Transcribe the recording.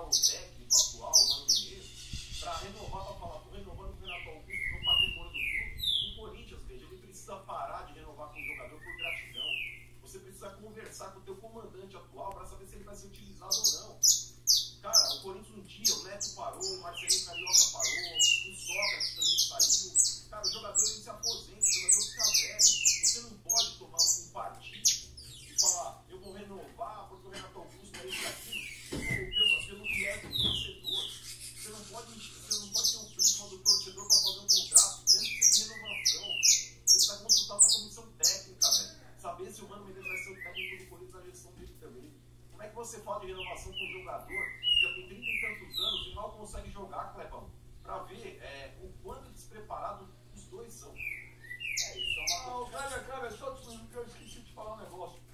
o técnico atual, o Mano Menezes, para renovar, para falar, estou renovando com o Renato Augusto, no patrimônio do clube. O Corinthians, veja, ele precisa parar de renovar com o jogador por gratidão. Você precisa conversar com o teu comandante atual para saber se ele vai ser utilizado ou não. Cara, o Corinthians um dia, o Neto parou, o Marcelinho Carioca parou, o Sócrates também saiu. Cara, o jogador ele se aposenta, o jogador fica velho. Você não pode tomar um partido e falar, eu vou renovar porque o Renato Augusto é isso aqui, pelo viés do torcedor. Você não pode ter um prisma do torcedor para fazer um contrato, mesmo que seja renovação. Você precisa consultar com a comissão técnica, velho. Saber se o Mano Menezes vai ser o técnico do Corinthians na gestão dele também. Como é que você fala de renovação com um jogador que já tem 30 e tantos anos e mal consegue jogar, Clebão? Pra ver o quanto despreparado os dois são. É isso, é uma coisa. Cara, só que eu esqueci de falar um negócio.